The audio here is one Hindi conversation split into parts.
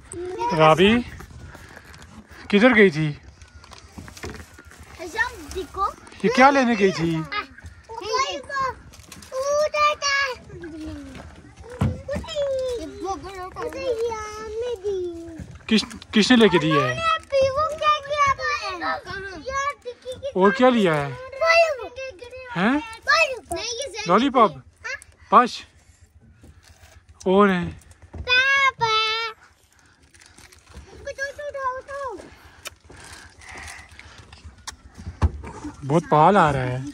राबी किधर गई थी? ये क्या लेने गई थी? किसने लेके दी है? और क्या लिया है? हैं? लॉलीपॉप? पाँच और है। बहुत पाल आ रहा है।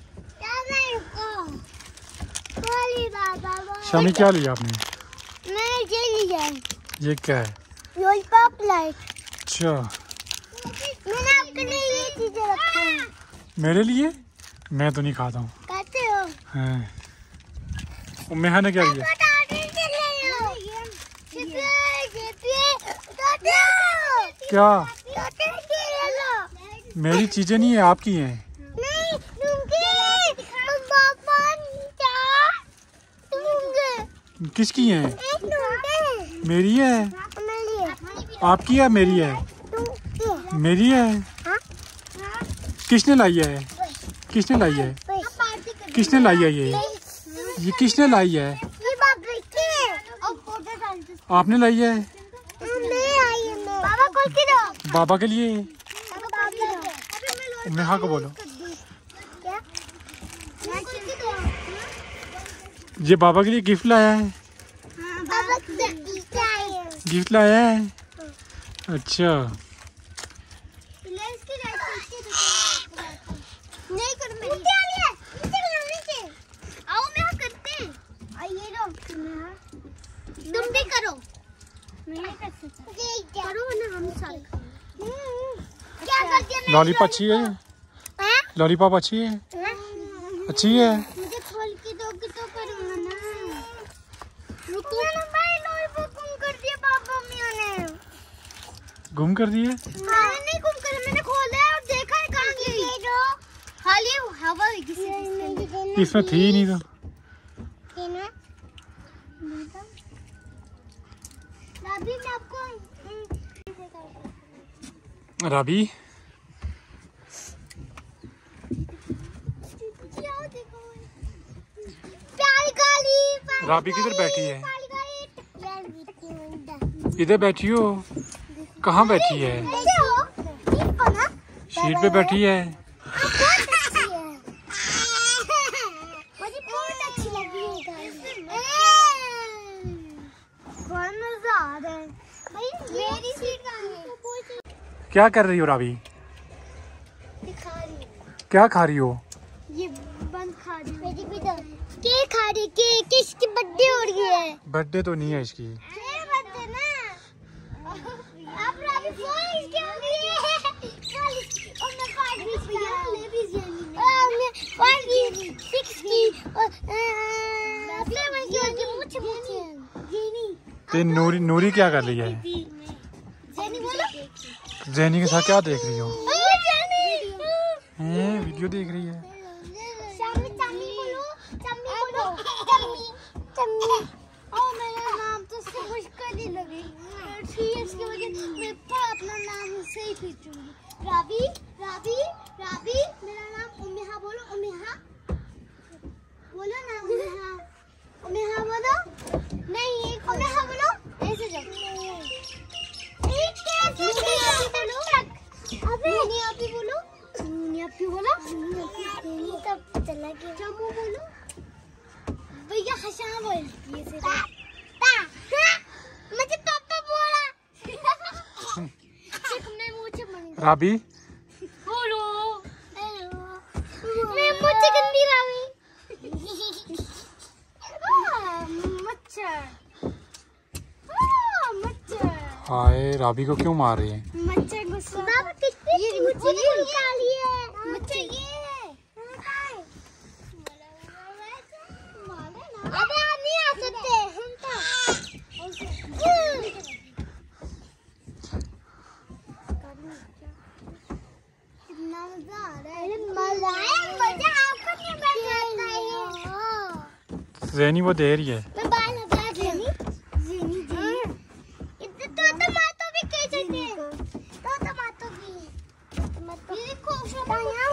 शामी क्या लिया आपने? ये लिया। ये क्या है? Lollipop light. अच्छा, मैंने आपके लिए ये चीजें रखा है। मेरे लिए? मैं तो नहीं खाता हूँ। खाते हो? हाँ। उम्मेहा ने क्या लिया? क्या? मेरी चीजें नहीं है, आपकी हैं। किसकी है? मेरी है। आपकी है? मेरी है। मेरी है। किसने लाई है? किसने लाई है? किसने लाई है? ये किसने लाई है? आपने लाई है? बाबा के लिए। नेहा को बोलो। ये बाबा के लिए गिफ्ट लाया है। गिफ्ट लाया है। अच्छा, तुम भी करो। करो ना, हम साथ। क्या करती है? लॉलीपॉप अच्छी है? लॉलीपॉप अच्छी है? अच्छी है। मुझे खोल के दोगे तो करूँगा ना। रुको ना भाई, लॉलीपॉप गुम कर दिया पापा मियाँ ने। गुम कर दिए? मैंने नहीं गुम करा, मैंने खोला है और देखा है कहाँ गई। खाली हवा है किसी इसमें थी ही नहीं तो। राबी मैं आपको राबी राबी किधर बैठी है? इधर बैठी हो? कहाँ बैठी है? शीट पे बैठी है। क्या कर रही हो राबी? क्या खा रही हो? ये बंद खा रही हूँ। केक खा रही, केक किसकी बर्थडे हो रही है? बर्थडे तो नहीं है इसकी। बर्थडे ना। आप राबी फोन क्यों दिए? और मैं 5 ते नूरी क्या कर रही है? जैनी के साथ क्या देख रही हो? वीडियो देख रही है। मेरा नाम तो उससे मुश्किल ही लगी। इसकी वजह मैं अपना नाम सही खींचूंगी। राबी राबी राबी, मेरा नाम उम्मेहा बोलो। उम्मेहा बोलो ना। उम्मेहा उम्मेहा बोलो। नहीं, उम्मेहा बोलो। ऐसे जाओ। अबे बोलो। तब चला गया। चमू बोलो। भैया हंसा बोलती है। मुझे पापा बोला। राबी बोलो। मैं मुझे गंदी राबी। मच्छर। मच्छर। हाय, राबी को क्यों मार रही है? मच्छर गुस्सा। बाबा कितनी ये काली है। मच्छर ये है। अबे आप नहीं आ सकते। हम कितना मजा आ रहा है। मजा आपको क्यों आता है? जैनी वो दे रही है। मैं बाल लगा ज़ेनी। इतना तो दया